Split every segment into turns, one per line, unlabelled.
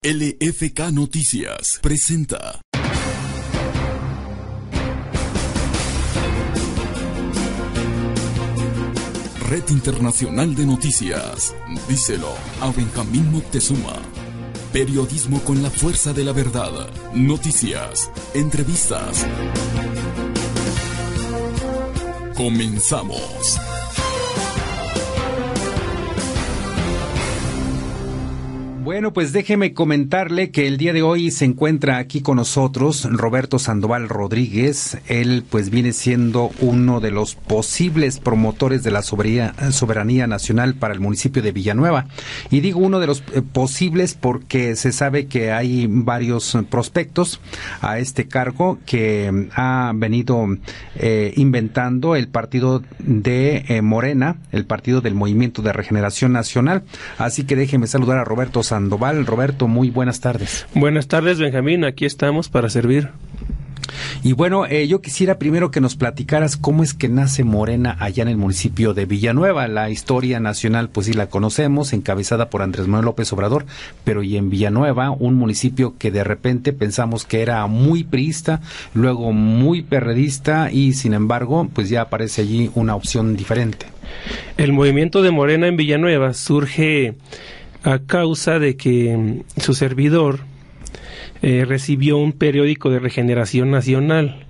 LFK Noticias presenta Red Internacional de Noticias. Díselo a Benjamín Moctezuma. Periodismo con la fuerza de la verdad. Noticias, entrevistas. Comenzamos.
Bueno, pues déjeme comentarle que el día de hoy se encuentra aquí con nosotros Roberto Sandoval Rodríguez. Él pues viene siendo uno de los posibles promotores de la soberanía nacional para el municipio de Villanueva. Y digo uno de los posibles porque se sabe que hay varios prospectos a este cargo que ha venido inventando el partido de Morena, el partido del Movimiento de Regeneración Nacional. Así que déjeme saludar a Roberto Sandoval. Roberto, muy buenas tardes.
Buenas tardes, Benjamín, aquí estamos para servir.
Y bueno, yo quisiera primero que nos platicaras cómo es que nace Morena allá en el municipio de Villanueva. La historia nacional, pues sí la conocemos, encabezada por Andrés Manuel López Obrador, pero y en Villanueva, un municipio que de repente pensamos que era muy priista, luego muy perredista y sin embargo, pues ya aparece allí una opción diferente.
El movimiento de Morena en Villanueva surge a causa de que su servidor recibió un periódico de Regeneración Nacional.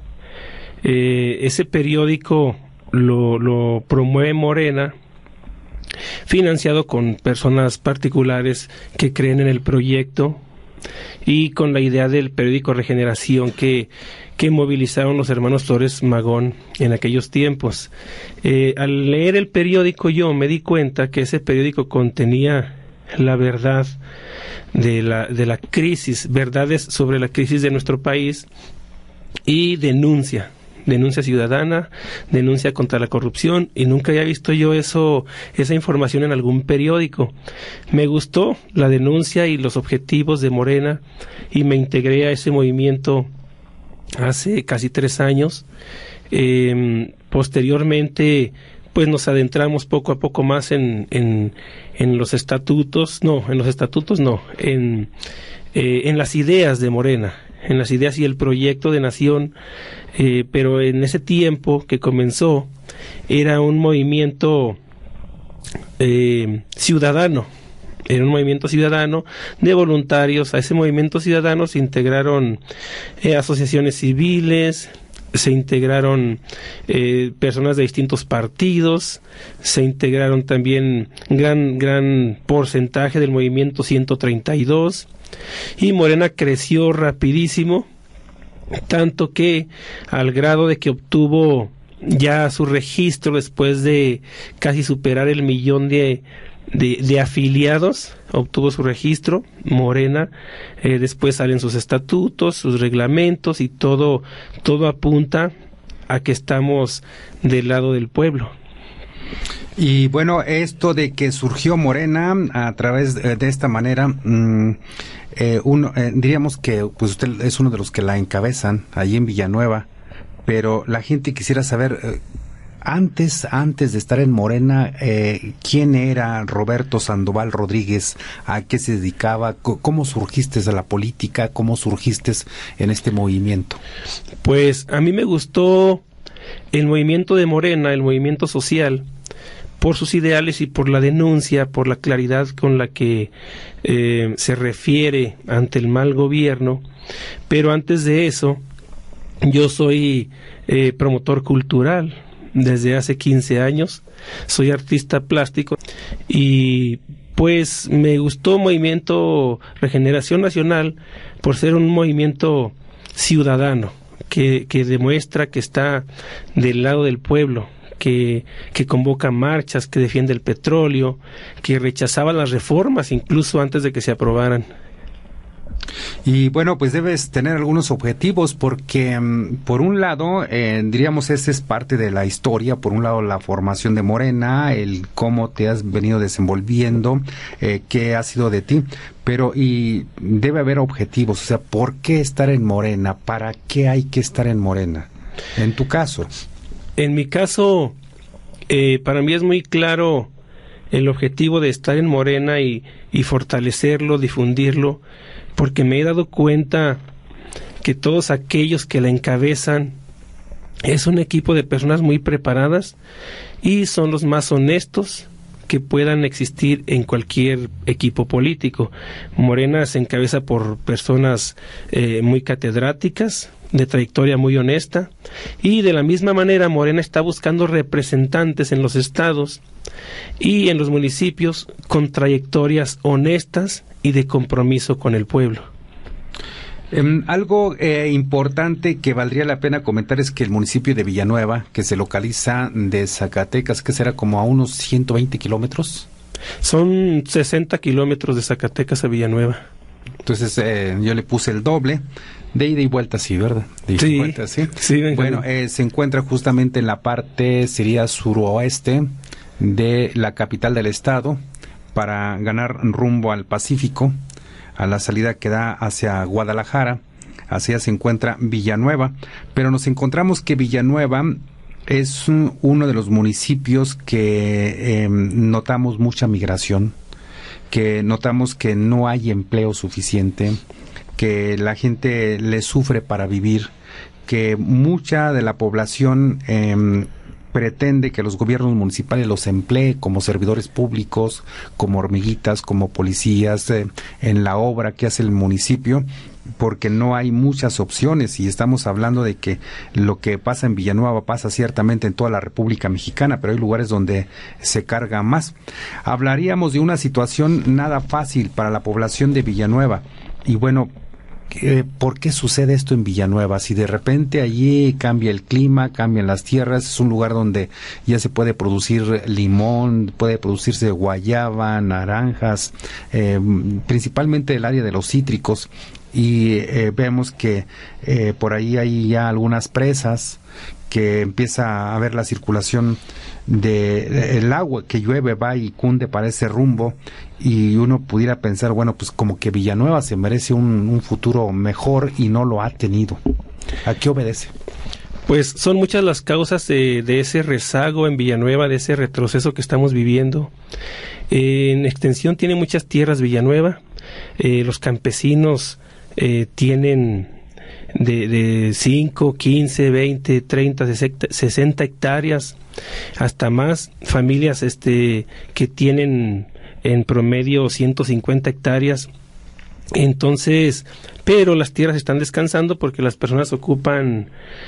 Ese periódico lo promueve Morena, financiado con personas particulares que creen en el proyecto y con la idea del periódico Regeneración que movilizaron los hermanos Flores Magón en aquellos tiempos. Al leer el periódico yo me di cuenta que ese periódico contenía la verdad de la crisis, verdades sobre la crisis de nuestro país y denuncia ciudadana, denuncia contra la corrupción, y nunca había visto yo esa información en algún periódico. Me gustó la denuncia y los objetivos de Morena y me integré a ese movimiento hace casi 3 años. Posteriormente pues nos adentramos poco a poco más en las ideas de Morena, en las ideas y el proyecto de nación, pero en ese tiempo que comenzó era un movimiento ciudadano. Era un movimiento ciudadano de voluntarios. A ese movimiento ciudadano se integraron asociaciones civiles, se integraron personas de distintos partidos, se integraron también gran porcentaje del movimiento 132, y Morena creció rapidísimo, tanto que al grado de que obtuvo ya su registro después de casi superar el 1,000,000 de afiliados, obtuvo su registro Morena. Después salen sus estatutos, sus reglamentos, y todo apunta a que estamos del lado del pueblo.
Y bueno, esto de que surgió Morena a través de esta manera, diríamos que pues usted es uno de los que la encabezan allí en Villanueva, pero la gente quisiera saber, antes de estar en Morena, ¿quién era Roberto Sandoval Rodríguez? ¿A qué se dedicaba? ¿Cómo surgiste a la política? ¿Cómo surgiste en este movimiento?
Pues a mí me gustó el movimiento de Morena, el movimiento social, por sus ideales y por la denuncia, por la claridad con la que se refiere ante el mal gobierno. Pero antes de eso, yo soy promotor cultural. Desde hace 15 años soy artista plástico y pues me gustó Movimiento Regeneración Nacional por ser un movimiento ciudadano que demuestra que está del lado del pueblo, que convoca marchas, que defiende el petróleo, que rechazaba las reformas incluso antes de que se aprobaran.
Y bueno, pues debes tener algunos objetivos porque por un lado, diríamos, esa es parte de la historia. Por un lado, la formación de Morena, el cómo te has venido desenvolviendo, qué ha sido de ti, pero y debe haber objetivos. O sea, ¿por qué estar en Morena? ¿Para qué hay que estar en Morena? En tu caso.
En mi caso, para mí es muy claro el objetivo de estar en Morena y fortalecerlo, difundirlo, porque me he dado cuenta que todos aquellos que la encabezan es un equipo de personas muy preparadas y son los más honestos que puedan existir en cualquier equipo político. Morena se encabeza por personas muy catedráticas, de trayectoria muy honesta, y de la misma manera Morena está buscando representantes en los estados y en los municipios con trayectorias honestas y de compromiso con el pueblo.
Algo importante que valdría la pena comentar es que el municipio de Villanueva, que se localiza de Zacatecas, que será como a unos 120 kilómetros.
Son 60 kilómetros de Zacatecas a Villanueva.
Entonces yo le puse el doble, de ida y vuelta, sí, ¿verdad? De ida y vuelta, sí. Bueno, se encuentra justamente en la parte, sería suroeste de la capital del estado, para ganar rumbo al Pacífico, a la salida que da hacia Guadalajara. Hacia se encuentra Villanueva, pero nos encontramos que Villanueva es uno de los municipios que notamos mucha migración, que notamos que no hay empleo suficiente, que la gente le sufre para vivir, que mucha de la población pretende que los gobiernos municipales los emplee como servidores públicos, como hormiguitas, como policías, en la obra que hace el municipio, porque no hay muchas opciones, y estamos hablando de que lo que pasa en Villanueva pasa ciertamente en toda la República Mexicana, pero hay lugares donde se carga más. Hablaríamos de una situación nada fácil para la población de Villanueva, y bueno, ¿por qué sucede esto en Villanueva? Si de repente allí cambia el clima, cambian las tierras, es un lugar donde ya se puede producir limón, puede producirse guayaba, naranjas, principalmente el área de los cítricos, y vemos que por ahí hay ya algunas presas, que empieza a haber la circulación de el agua que llueve, va y cunde para ese rumbo, y uno pudiera pensar, bueno, pues como que Villanueva se merece un futuro mejor y no lo ha tenido. ¿A qué obedece?
Pues son muchas las causas de ese rezago en Villanueva, de ese retroceso que estamos viviendo. En extensión tiene muchas tierras Villanueva, los campesinos tienen de 5, 15, 20, 30, 60 hectáreas, hasta más, familias que tienen en promedio 150 hectáreas. Entonces, pero las tierras están descansando porque las personas ocupan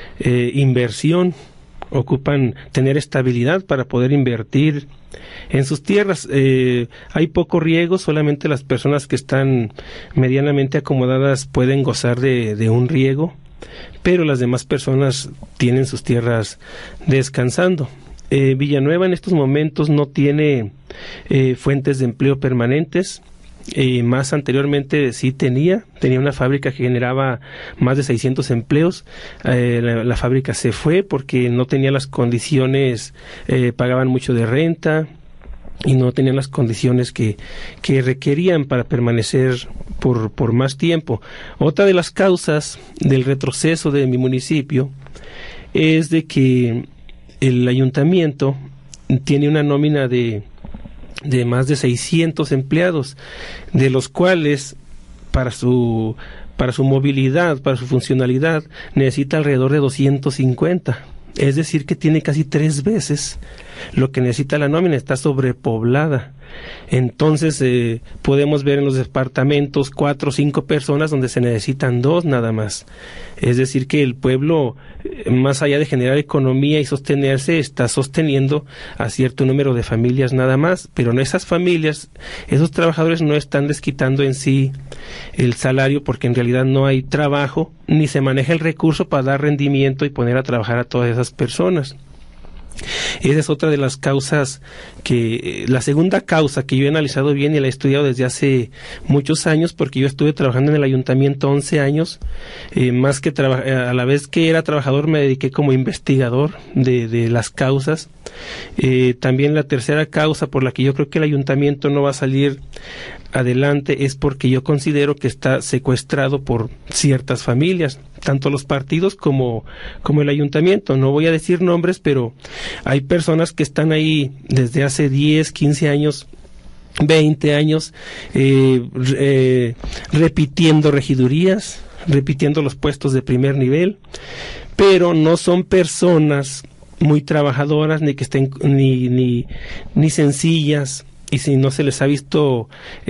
inversión, ocupan tener estabilidad para poder invertir en sus tierras. Hay poco riego, solamente las personas que están medianamente acomodadas pueden gozar de un riego, pero las demás personas tienen sus tierras descansando. Villanueva en estos momentos no tiene fuentes de empleo permanentes. Más anteriormente sí tenía una fábrica que generaba más de 600 empleos. La fábrica se fue porque no tenía las condiciones, pagaban mucho de renta y no tenían las condiciones que requerían para permanecer por más tiempo. Otra de las causas del retroceso de mi municipio es de que el ayuntamiento tiene una nómina de más de 600 empleados, de los cuales para su movilidad, para su funcionalidad, necesita alrededor de 250. Es decir, que tiene casi 3 veces lo que necesita la nómina, está sobrepoblada. Entonces podemos ver en los departamentos 4 o 5 personas donde se necesitan 2 nada más. Es decir, que el pueblo, más allá de generar economía y sostenerse, está sosteniendo a cierto número de familias nada más, pero en esas familias, esos trabajadores no están desquitando en sí el salario, porque en realidad no hay trabajo, ni se maneja el recurso para dar rendimiento y poner a trabajar a todas esas personas. Esa es otra de las causas la segunda causa que yo he analizado bien y la he estudiado desde hace muchos años, porque yo estuve trabajando en el ayuntamiento 11 años, más que a la vez que era trabajador me dediqué como investigador de las causas. También la tercera causa por la que yo creo que el ayuntamiento no va a salir adelante es porque yo considero que está secuestrado por ciertas familias. tanto los partidos como el ayuntamiento. No voy a decir nombres, pero hay personas que están ahí desde hace 10, 15 años, 20 años, repitiendo regidurías, repitiendo los puestos de primer nivel, pero no son personas muy trabajadoras, ni que estén ni sencillas, y si no se les ha visto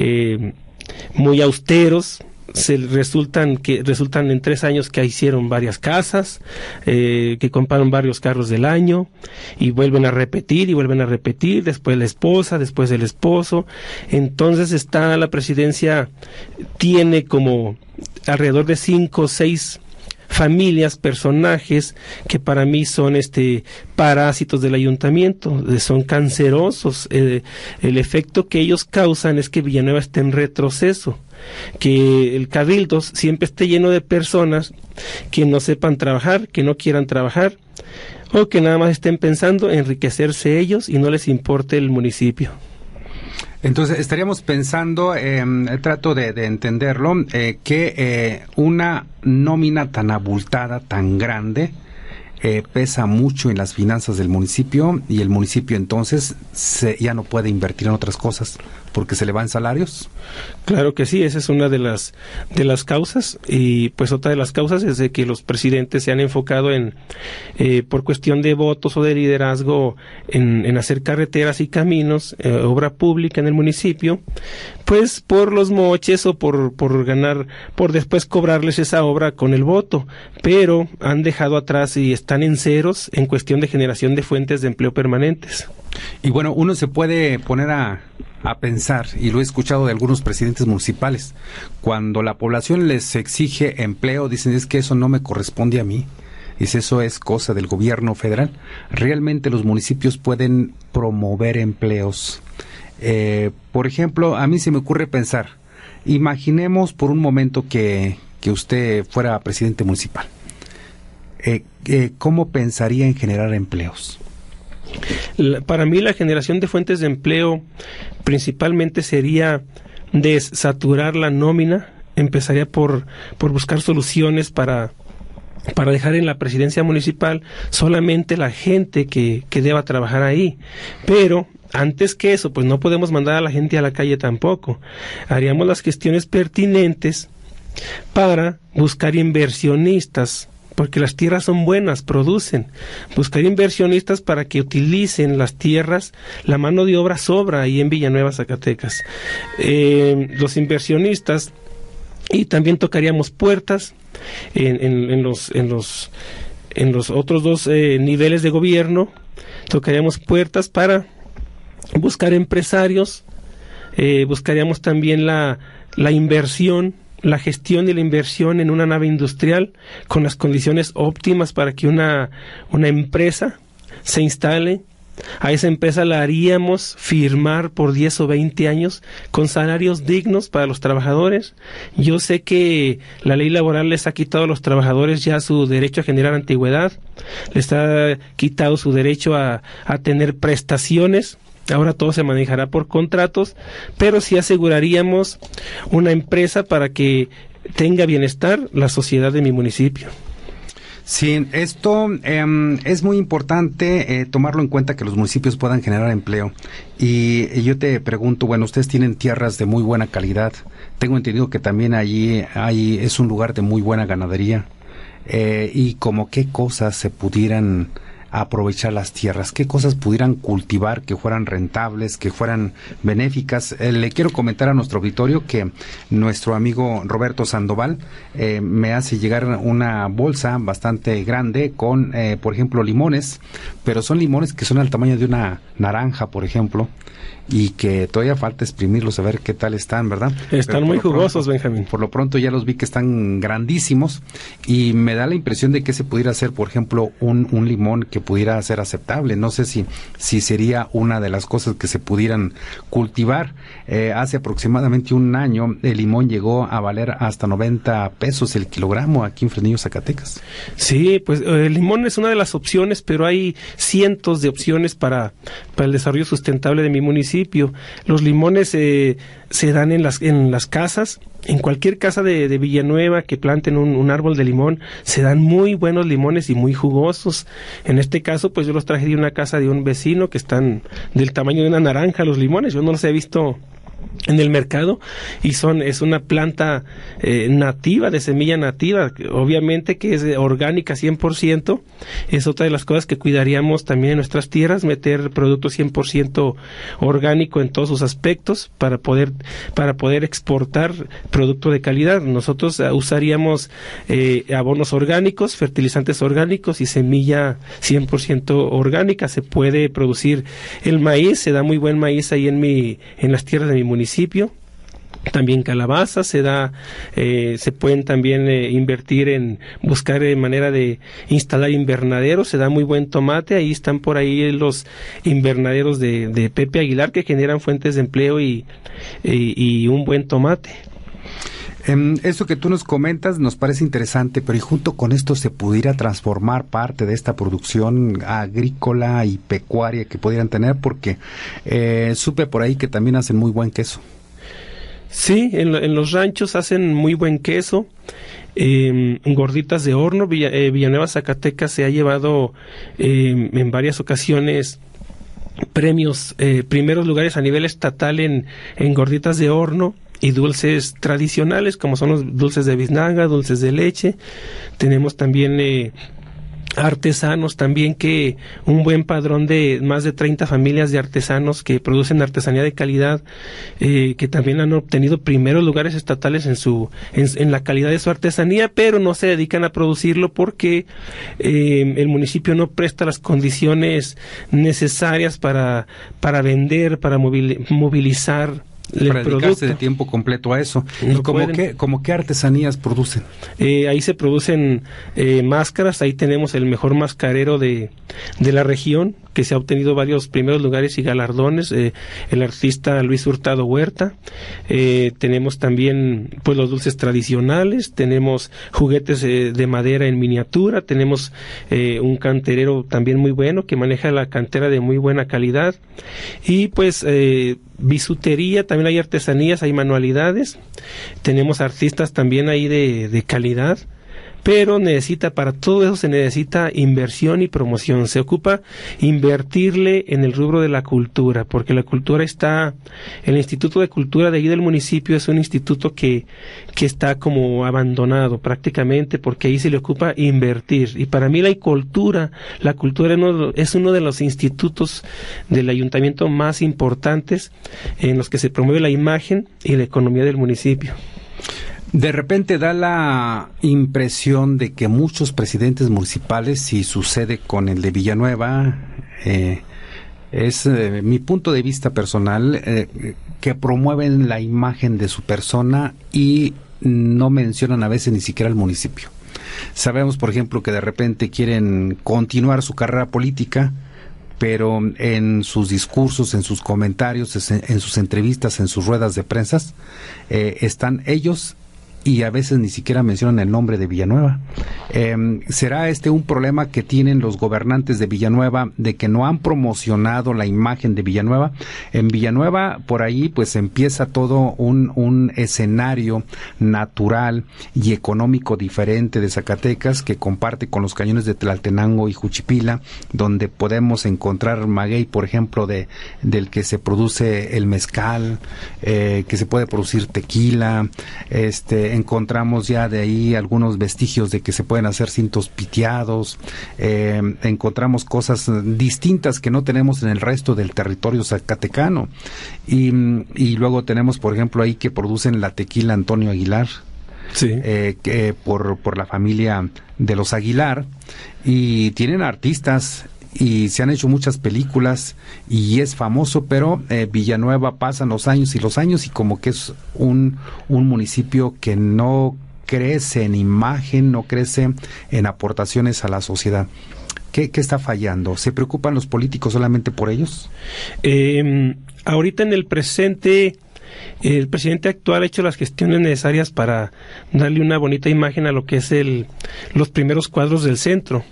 muy austeros. Resultan en 3 años que hicieron varias casas, que compraron varios carros del año, y vuelven a repetir, después la esposa, después el esposo. Entonces la presidencia tiene como alrededor de 5 o 6 familias, personajes que para mí son parásitos del ayuntamiento, son cancerosos. El efecto que ellos causan es que Villanueva esté en retroceso, que el cabildo siempre esté lleno de personas que no sepan trabajar, que no quieran trabajar, o que nada más estén pensando en enriquecerse ellos y no les importe el municipio.
Entonces estaríamos pensando, trato de entenderlo, que una nómina tan abultada, tan grande, pesa mucho en las finanzas del municipio, y el municipio entonces ya no puede invertir en otras cosas porque se le van salarios.
Claro que sí, esa es una de las causas, y pues otra de las causas es de que los presidentes se han enfocado por cuestión de votos o de liderazgo en hacer carreteras y caminos, obra pública en el municipio, pues por los moches o por ganar, por después cobrarles esa obra con el voto, pero han dejado atrás y están en ceros en cuestión de generación de fuentes de empleo permanentes.
Y bueno, uno se puede poner a pensar, y lo he escuchado de algunos presidentes municipales, cuando la población les exige empleo, dicen, es que eso no me corresponde a mí, dice, eso es cosa del gobierno federal. Realmente los municipios pueden promover empleos. Por ejemplo, a mí se me ocurre pensar, imaginemos por un momento que usted fuera presidente municipal. ¿Cómo pensaría en generar empleos?
Para mí la generación de fuentes de empleo principalmente sería desaturar la nómina. Empezaría por buscar soluciones para dejar en la presidencia municipal solamente la gente que deba trabajar ahí. Pero antes que eso, pues no podemos mandar a la gente a la calle tampoco. Haríamos las gestiones pertinentes para buscar inversionistas, porque las tierras son buenas, producen. Buscar inversionistas para que utilicen las tierras, la mano de obra sobra ahí en Villanueva, Zacatecas. Los inversionistas, y también tocaríamos puertas en los otros 2 niveles de gobierno. Tocaríamos puertas para buscar empresarios, buscaríamos también la inversión, la gestión y la inversión en una nave industrial con las condiciones óptimas para que una empresa se instale. A esa empresa la haríamos firmar por 10 o 20 años con salarios dignos para los trabajadores. Yo sé que la ley laboral les ha quitado a los trabajadores ya su derecho a generar antigüedad, les ha quitado su derecho a tener prestaciones. Ahora todo se manejará por contratos, pero sí aseguraríamos una empresa para que tenga bienestar la sociedad de mi municipio.
Sí, esto es muy importante tomarlo en cuenta, que los municipios puedan generar empleo. Y yo te pregunto, bueno, ustedes tienen tierras de muy buena calidad. Tengo entendido que también allí es un lugar de muy buena ganadería. Y como qué cosas se pudieran aprovechar las tierras, qué cosas pudieran cultivar que fueran rentables, que fueran benéficas. Le quiero comentar a nuestro auditorio que nuestro amigo Roberto Sandoval me hace llegar una bolsa bastante grande con, por ejemplo, limones, pero son limones que son al tamaño de una naranja, por ejemplo, y que todavía falta exprimirlos a ver qué tal están, ¿verdad?
Están muy jugosos, Benjamín.
Por lo pronto ya los vi que están grandísimos, y me da la impresión de que se pudiera hacer, por ejemplo, un limón que pudiera ser aceptable. No sé si sería una de las cosas que se pudieran cultivar. Hace aproximadamente un año el limón llegó a valer hasta 90 pesos el kilogramo aquí en Fresnillo, Zacatecas.
Sí, pues el limón es una de las opciones, pero hay cientos de opciones para el desarrollo sustentable de mi municipio. Los limones se se dan en las casas. En cualquier casa de Villanueva que planten un árbol de limón, se dan muy buenos limones y muy jugosos. En este caso, pues yo los traje de una casa de un vecino que están del tamaño de una naranja los limones. Yo no los he visto en el mercado y es una planta nativa, de semilla nativa, obviamente que es orgánica 100%. Es otra de las cosas que cuidaríamos también en nuestras tierras, meter producto 100% orgánico en todos sus aspectos para poder exportar producto de calidad. Nosotros usaríamos abonos orgánicos, fertilizantes orgánicos y semilla 100% orgánica. Se puede producir el maíz, se da muy buen maíz ahí en las tierras de mi municipio. También calabaza se pueden también invertir en buscar manera de instalar invernaderos. Se da muy buen tomate. Ahí están por ahí los invernaderos de Pepe Aguilar, que generan fuentes de empleo y un buen tomate.
Eso que tú nos comentas nos parece interesante, pero y junto con esto se pudiera transformar parte de esta producción agrícola y pecuaria que pudieran tener, porque supe por ahí que también hacen muy buen queso.
Sí, en los ranchos hacen muy buen queso. Gorditas de horno. Villanueva, Zacatecas se ha llevado en varias ocasiones premios, primeros lugares a nivel estatal en gorditas de horno y dulces tradicionales, como son los dulces de biznaga, dulces de leche. Tenemos también artesanos también, que un buen padrón de más de 30 familias de artesanos que producen artesanía de calidad, que también han obtenido primeros lugares estatales en la calidad de su artesanía, pero no se dedican a producirlo porque el municipio no presta las condiciones necesarias para vender, para movilizar
para dedicarse de tiempo completo a eso. ¿Y como qué artesanías producen?
Ahí se producen máscaras. Ahí tenemos el mejor mascarero de la región, que se ha obtenido varios primeros lugares y galardones, el artista Luis Hurtado Huerta. Tenemos también pues los dulces tradicionales, tenemos juguetes de madera en miniatura, tenemos un canterero también muy bueno que maneja la cantera de muy buena calidad, y pues bisutería, también hay artesanías, hay manualidades, tenemos artistas también ahí de calidad. Pero para todo eso se necesita inversión y promoción. Se ocupa invertirle en el rubro de la cultura, porque la cultura el Instituto de Cultura de ahí del municipio es un instituto que está como abandonado prácticamente, porque ahí se le ocupa invertir. Y para mí la cultura es uno de los institutos del ayuntamiento más importantes en los que se promueve la imagen y la economía del municipio.
De repente da la impresión de que muchos presidentes municipales, y sucede con el de Villanueva, es mi punto de vista personal, que promueven la imagen de su persona y no mencionan a veces ni siquiera el municipio. Sabemos, por ejemplo, que de repente quieren continuar su carrera política, pero en sus discursos, en sus comentarios, en sus entrevistas, en sus ruedas de prensa, están ellos y a veces ni siquiera mencionan el nombre de Villanueva. ¿Será un problema que tienen los gobernantes de Villanueva, de que no han promocionado la imagen de Villanueva? En Villanueva, por ahí, pues empieza todo un escenario natural y económico diferente de Zacatecas, que comparte con los cañones de Tlaltenango y Juchipila, donde podemos encontrar maguey, por ejemplo, del que se produce el mezcal, que se puede producir tequila, encontramos ya de ahí algunos vestigios de que se pueden hacer cintos piteados, encontramos cosas distintas que no tenemos en el resto del territorio zacatecano, y luego tenemos, por ejemplo, ahí que producen la tequila Antonio Aguilar, sí, que por la familia de los Aguilar, y tienen artistas y se han hecho muchas películas y es famoso, pero Villanueva pasan los años y como que es un municipio que no crece en imagen, no crece en aportaciones a la sociedad. ¿Qué está fallando? ¿Se preocupan los políticos solamente por ellos?
Ahorita en el presente, el presidente actual ha hecho las gestiones necesarias para darle una bonita imagen a lo que es los primeros cuadros del centro.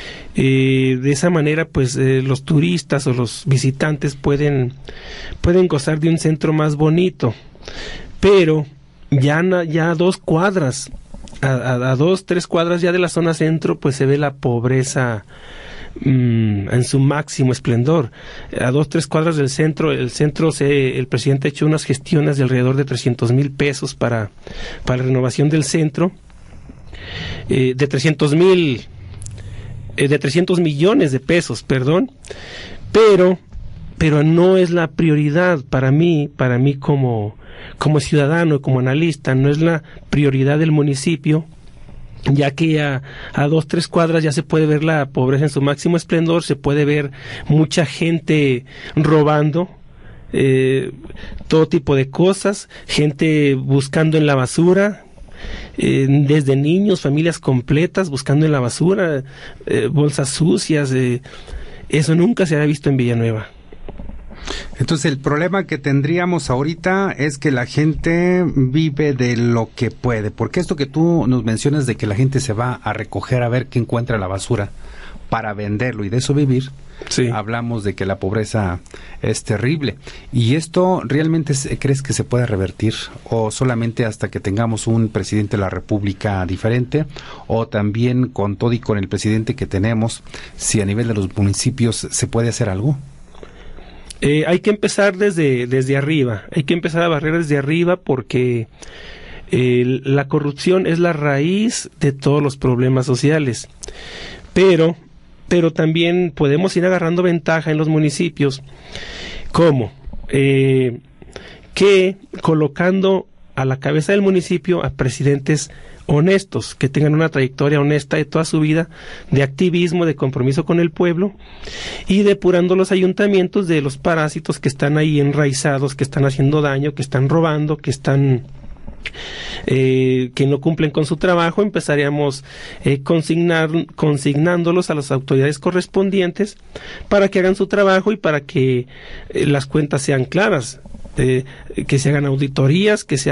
De esa manera, pues los turistas o los visitantes pueden gozar de un centro más bonito. pero ya a 2 cuadras, a 2, 3 cuadras ya de la zona centro, pues se ve la pobreza en su máximo esplendor. A 2, 3 cuadras del centro, el presidente ha hecho unas gestiones de alrededor de 300,000 pesos para la renovación del centro, de 300 millones de pesos, perdón, pero no es la prioridad para mí como ciudadano y como analista, no es la prioridad del municipio, ya que a 2, 3 cuadras ya se puede ver la pobreza en su máximo esplendor, se puede ver mucha gente robando todo tipo de cosas, gente buscando en la basura, desde niños, familias completas buscando en la basura, bolsas sucias, eso nunca se había visto en Villanueva.
Entonces el problema que tendríamos ahorita es que la gente vive de lo que puede, porque esto que tú nos mencionas de que la gente se va a recoger a ver qué encuentra la basura para venderlo y de eso vivir, sí. Hablamos de que la pobreza es terrible. ¿Y esto realmente crees que se puede revertir o solamente hasta que tengamos un presidente de la República diferente, o también con todo y con el presidente que tenemos, si a nivel de los municipios se puede hacer algo?
Hay que empezar desde arriba, hay que empezar a barrer desde arriba porque la corrupción es la raíz de todos los problemas sociales, pero también podemos ir agarrando ventaja en los municipios. ¿Cómo? Que colocando a la cabeza del municipio a presidentes honestos, que tengan una trayectoria honesta de toda su vida, de activismo, de compromiso con el pueblo, y depurando los ayuntamientos de los parásitos que están ahí enraizados, que están haciendo daño, que están robando, que están que no cumplen con su trabajo. Empezaríamos consignándolos a las autoridades correspondientes para que hagan su trabajo y para que las cuentas sean claras, que se hagan auditorías, que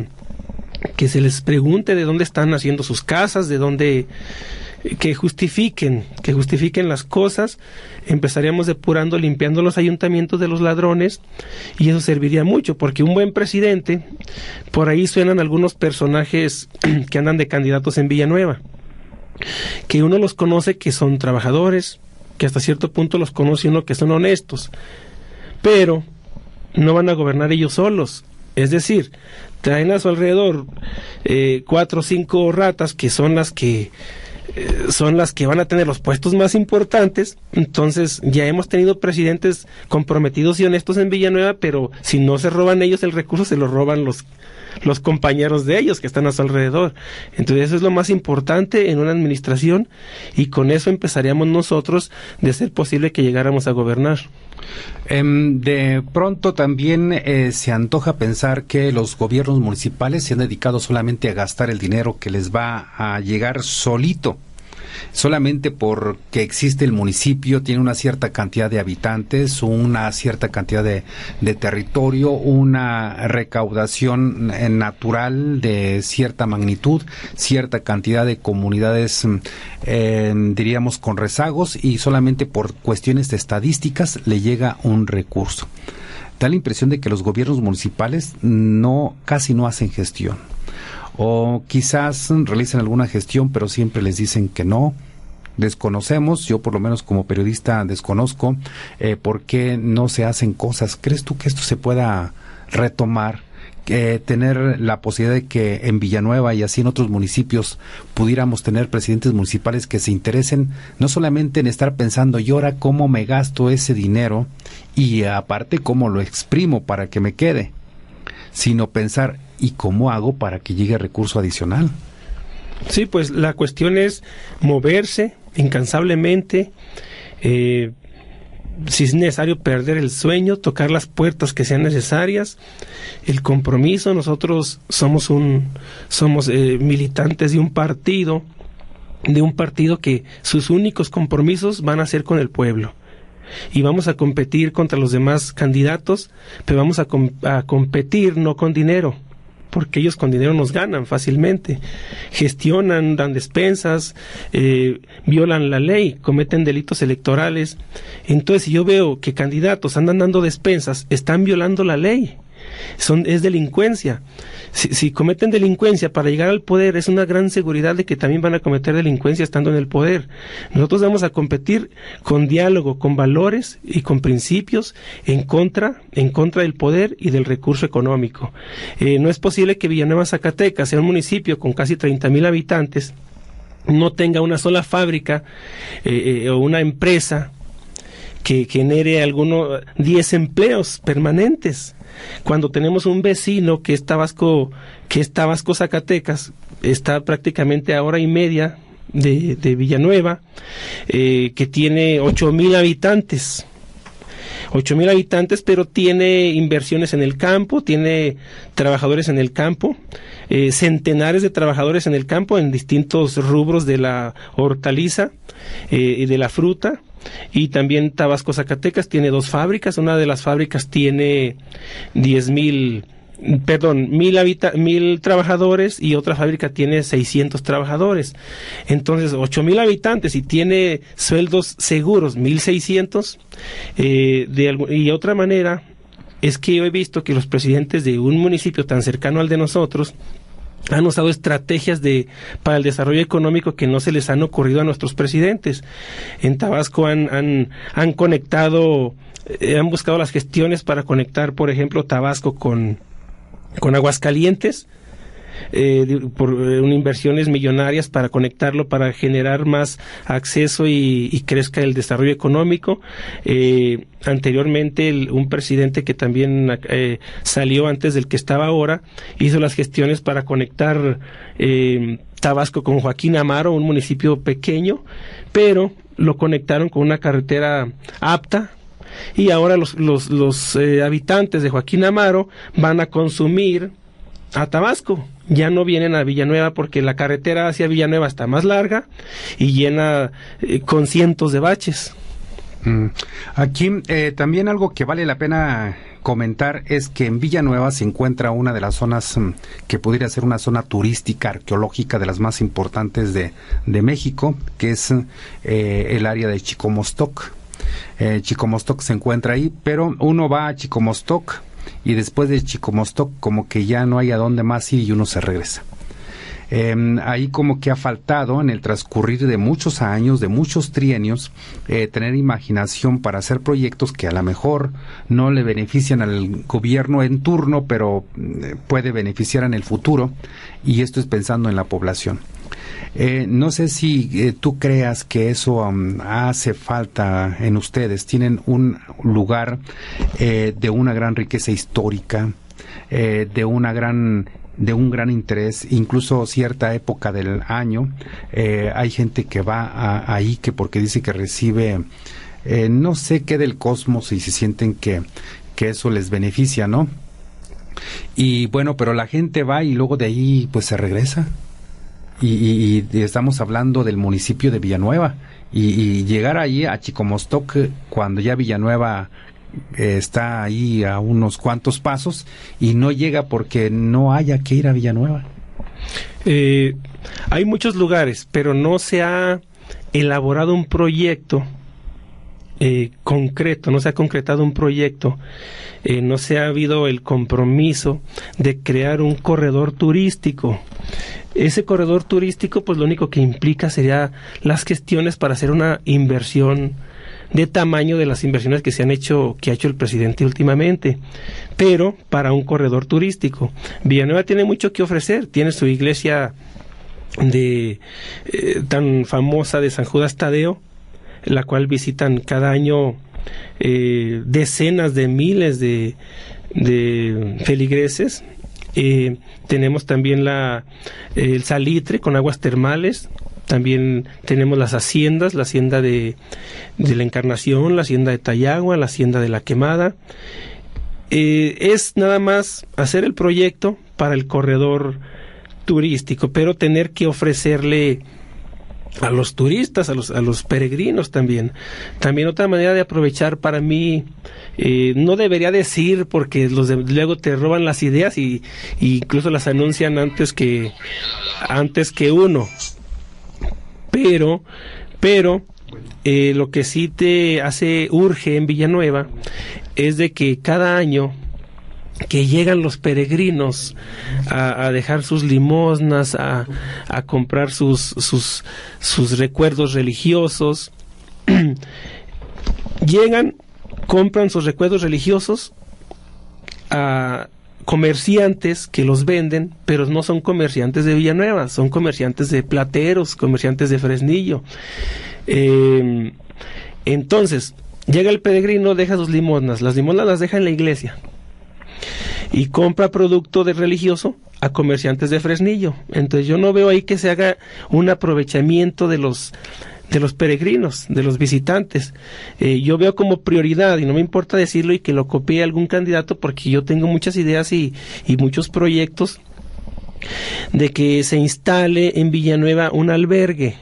se les pregunte de dónde están haciendo sus casas, de dónde, que justifiquen las cosas. Empezaríamos depurando, limpiando los ayuntamientos de los ladrones, y eso serviría mucho, porque un buen presidente, por ahí suenan algunos personajes que andan de candidatos en Villanueva, que uno los conoce que son trabajadores, que hasta cierto punto los conoce uno que son honestos, pero no van a gobernar ellos solos. Es decir, traen a su alrededor 4 o 5 ratas que son las que van a tener los puestos más importantes. Entonces ya hemos tenido presidentes comprometidos y honestos en Villanueva, pero si no se roban ellos el recurso, se lo roban los compañeros de ellos que están a su alrededor. Entonces eso es lo más importante en una administración, y con eso empezaríamos nosotros, de ser posible que llegáramos a gobernar.
De pronto también se antoja pensar que los gobiernos municipales se han dedicado solamente a gastar el dinero que les va a llegar solito, solamente porque existe el municipio, tiene una cierta cantidad de habitantes, una cierta cantidad de territorio, una recaudación natural de cierta magnitud, cierta cantidad de comunidades, diríamos, con rezagos, y solamente por cuestiones de estadísticas le llega un recurso. Da la impresión de que los gobiernos municipales casi no hacen gestión. O quizás realizan alguna gestión, pero siempre les dicen que no. Desconocemos, yo por lo menos como periodista desconozco por qué no se hacen cosas. ¿Crees tú que esto se pueda retomar? Tener la posibilidad de que en Villanueva y así en otros municipios pudiéramos tener presidentes municipales que se interesen no solamente en estar pensando, ¿y ahora cómo me gasto ese dinero? Y aparte, ¿cómo lo exprimo para que me quede? Sino pensar, ¿y cómo hago para que llegue recurso adicional?
Sí, pues la cuestión es moverse incansablemente, si es necesario perder el sueño, tocar las puertas que sean necesarias, el compromiso. Nosotros somos militantes de un partido que sus únicos compromisos van a ser con el pueblo. Y vamos a competir contra los demás candidatos, pero vamos a competir no con dinero, porque ellos con dinero nos ganan fácilmente. Gestionan, dan despensas, violan la ley, cometen delitos electorales. Entonces, si yo veo que candidatos andan dando despensas, están violando la ley. es delincuencia. Si cometen delincuencia para llegar al poder, es una gran seguridad de que también van a cometer delincuencia estando en el poder. Nosotros vamos a competir con diálogo, con valores y con principios en contra del poder y del recurso económico. No es posible que Villanueva, Zacatecas, sea un municipio con casi 30,000 habitantes, no tenga una sola fábrica o una empresa que genere 10 empleos permanentes, cuando tenemos un vecino que es Tabasco, Zacatecas, está prácticamente a hora y media de Villanueva, que tiene 8,000 habitantes. 8,000 habitantes, pero tiene inversiones en el campo, tiene trabajadores en el campo, centenares de trabajadores en el campo en distintos rubros de la hortaliza y de la fruta. Y también Tabasco, Zacatecas tiene 2 fábricas. Una de las fábricas tiene 1,000 trabajadores y otra fábrica tiene 600 trabajadores. Entonces, 8,000 habitantes y tiene sueldos seguros, 1,600. Y otra manera es que yo he visto que los presidentes de un municipio tan cercano al de nosotros han usado estrategias para el desarrollo económico que no se les han ocurrido a nuestros presidentes. En Tabasco han conectado, han buscado las gestiones para conectar, por ejemplo, Tabasco con Aguascalientes, por inversiones millonarias para conectarlo, para generar más acceso y crezca el desarrollo económico. Anteriormente un presidente que también salió antes del que estaba ahora, hizo las gestiones para conectar Tabasco con Joaquín Amaro, un municipio pequeño, pero lo conectaron con una carretera apta. Y ahora los habitantes de Joaquín Amaro van a consumir a Tabasco, ya no vienen a Villanueva porque la carretera hacia Villanueva está más larga y llena con cientos de baches.
Aquí también algo que vale la pena comentar es que en Villanueva se encuentra una de las zonas que pudiera ser una zona turística arqueológica de las más importantes de México, que es el área de Chicomostoc. Chicomostoc se encuentra ahí, pero uno va a Chicomostoc y después de Chicomostoc como que ya no hay a dónde más ir y uno se regresa. Ahí como que ha faltado en el transcurrir de muchos años, de muchos trienios, tener imaginación para hacer proyectos que a lo mejor no le benefician al gobierno en turno, pero puede beneficiar en el futuro, y esto es pensando en la población. No sé si tú creas que eso hace falta en ustedes. Tienen un lugar de una gran riqueza histórica, de un gran interés, incluso cierta época del año. Hay gente que va ahí que porque dice que recibe no sé qué del cosmos y se sienten que eso les beneficia, ¿no? Y bueno, pero la gente va y luego de ahí pues se regresa. Y estamos hablando del municipio de Villanueva, y llegar ahí a Chicomostoc cuando ya Villanueva está ahí a unos cuantos pasos y no llega porque no haya que ir a Villanueva.
Hay muchos lugares, pero no se ha elaborado un proyecto concreto, no se ha concretado un proyecto, no se ha habido el compromiso de crear un corredor turístico. Ese corredor turístico, pues lo único que implica sería las gestiones para hacer una inversión de tamaño de las inversiones que ha hecho el presidente últimamente, pero para un corredor turístico. Villanueva tiene mucho que ofrecer, tiene su iglesia tan famosa de San Judas Tadeo, la cual visitan cada año decenas de miles de feligreses. Tenemos también el salitre con aguas termales. También tenemos las haciendas, la hacienda de la Encarnación, la hacienda de Tayagua, la hacienda de la Quemada. Es nada más hacer el proyecto para el corredor turístico, pero tener que ofrecerle a los turistas, a los peregrinos también. También otra manera de aprovechar para mí, no debería decir porque luego te roban las ideas y incluso las anuncian antes que uno. Pero lo que sí urge en Villanueva es de que cada año que llegan los peregrinos a dejar sus limosnas, a comprar sus recuerdos religiosos. Llegan, compran sus recuerdos religiosos a comerciantes que los venden, pero no son comerciantes de Villanueva, son comerciantes de Plateros, comerciantes de Fresnillo. Entonces, llega el peregrino, deja sus limosnas, las limosnas las deja en la iglesia y compra producto de religioso a comerciantes de Fresnillo. Entonces yo no veo ahí que se haga un aprovechamiento de los peregrinos, de los visitantes. Yo veo como prioridad, y no me importa decirlo y que lo copie algún candidato, porque yo tengo muchas ideas y muchos proyectos de que se instale en Villanueva un albergue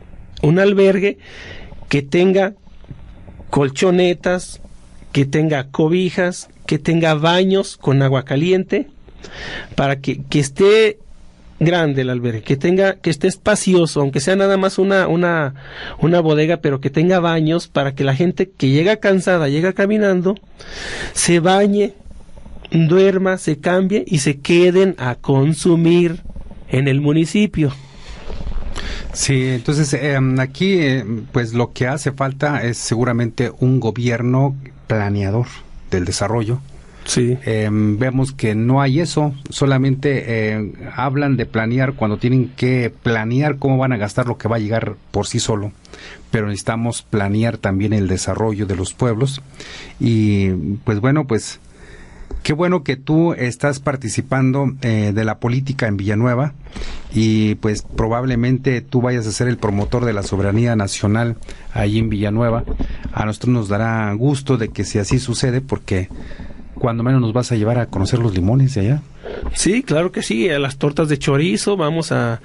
que tenga colchonetas, que tenga cobijas, que tenga baños con agua caliente, para que esté grande el albergue, que esté espacioso, aunque sea nada más una bodega, pero que tenga baños para que la gente que llega cansada, llega caminando, se bañe, duerma, se cambie y se queden a consumir en el municipio.
Sí, entonces aquí pues lo que hace falta es seguramente un gobierno planeador del desarrollo.
Sí.
Vemos que no hay eso, solamente hablan de planear cuando tienen que planear cómo van a gastar lo que va a llegar por sí solo, pero necesitamos planear también el desarrollo de los pueblos. Y pues bueno, pues qué bueno que tú estás participando de la política en Villanueva, y pues probablemente tú vayas a ser el promotor de la soberanía nacional allí en Villanueva. A nosotros nos dará gusto de que si así sucede, porque cuando menos nos vas a llevar a conocer los limones de allá.
Sí, claro que sí, a las tortas de chorizo, vamos a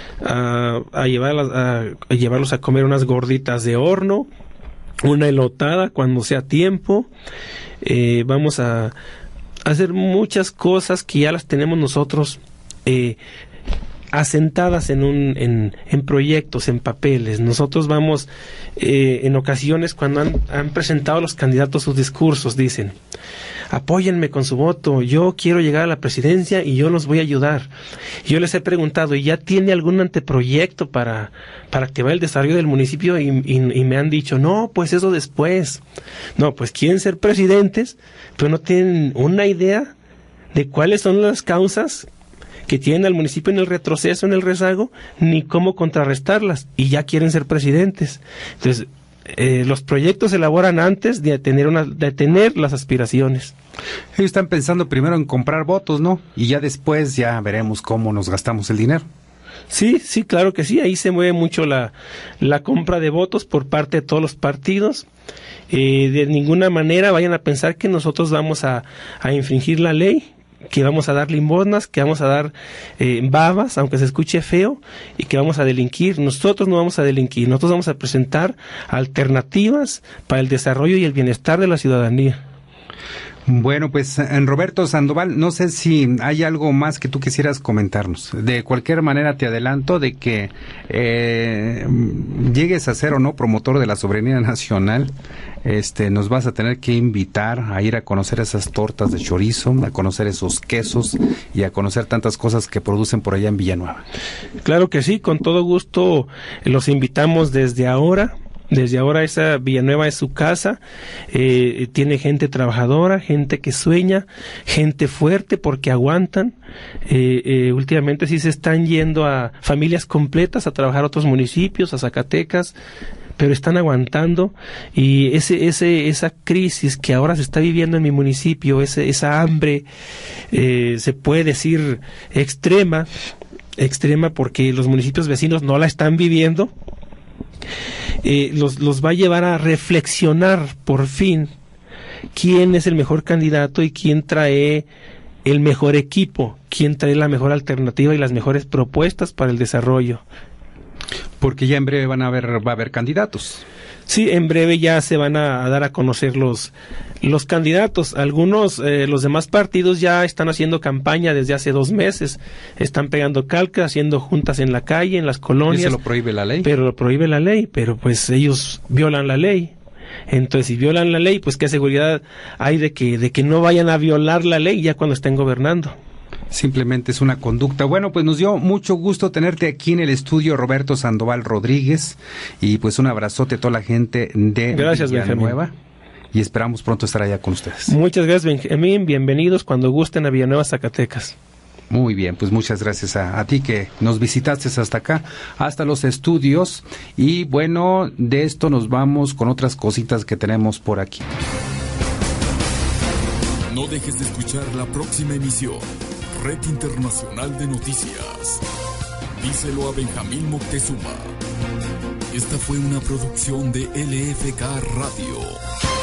llevarlos a comer unas gorditas de horno, una elotada cuando sea tiempo. Vamos a hacer muchas cosas que ya las tenemos nosotros asentadas en proyectos, en papeles. Nosotros vamos, en ocasiones cuando han presentado los candidatos sus discursos, dicen: apóyenme con su voto, yo quiero llegar a la presidencia y yo los voy a ayudar. Yo les he preguntado, ¿y ya tiene algún anteproyecto para activar el desarrollo del municipio? Y me han dicho, no, pues eso después. No, pues quieren ser presidentes, pero no tienen una idea de cuáles son las causas que tienen al municipio en el retroceso, en el rezago, ni cómo contrarrestarlas, y ya quieren ser presidentes. Entonces, los proyectos se elaboran antes de tener las aspiraciones.
Ellos están pensando primero en comprar votos, ¿no? Y ya después ya veremos cómo nos gastamos el dinero.
Sí, claro que sí. Ahí se mueve mucho la compra de votos por parte de todos los partidos. De ninguna manera vayan a pensar que nosotros vamos a infringir la ley, que vamos a dar limosnas, que vamos a dar babas, aunque se escuche feo, y que vamos a delinquir. Nosotros no vamos a delinquir, nosotros vamos a presentar alternativas para el desarrollo y el bienestar de la ciudadanía.
Bueno, pues Roberto Sandoval, no sé si hay algo más que tú quisieras comentarnos. De cualquier manera te adelanto de que llegues a ser o no promotor de la soberanía nacional, nos vas a tener que invitar a ir a conocer esas tortas de chorizo, a conocer esos quesos y a conocer tantas cosas que producen por allá en Villanueva.
Claro que sí, con todo gusto los invitamos desde ahora. Desde ahora esa Villanueva es su casa, tiene gente trabajadora, gente que sueña, gente fuerte porque aguantan. Últimamente sí se están yendo a familias completas a trabajar a otros municipios, a Zacatecas, pero están aguantando, y esa crisis que ahora se está viviendo en mi municipio, esa hambre, se puede decir extrema porque los municipios vecinos no la están viviendo. Los va a llevar a reflexionar por fin quién es el mejor candidato y quién trae el mejor equipo, quién trae la mejor alternativa y las mejores propuestas para el desarrollo.
Porque ya en breve va a haber candidatos.
Sí, en breve ya se van a dar a conocer los candidatos. Algunos, los demás partidos ya están haciendo campaña desde hace 2 meses. Están pegando calca, haciendo juntas en la calle, en las colonias.
¿Eso lo prohíbe la ley?
Pero lo prohíbe la ley, pero pues ellos violan la ley. Entonces, si violan la ley, pues qué seguridad hay de que no vayan a violar la ley ya cuando estén gobernando.
Simplemente es una conducta. Bueno, pues nos dio mucho gusto tenerte aquí en el estudio, Roberto Sandoval Rodríguez, y pues un abrazote a toda la gente de Villanueva, y esperamos pronto estar allá con ustedes.
Muchas gracias, Benjamín, bienvenidos cuando gusten a Villanueva, Zacatecas.
Muy bien, pues muchas gracias a ti que nos visitaste hasta acá, hasta los estudios, y bueno, de esto nos vamos con otras cositas que tenemos por aquí.
No dejes de escuchar la próxima emisión, Red Internacional de Noticias. Díselo a Benjamín Moctezuma. Esta fue una producción de LFK Radio.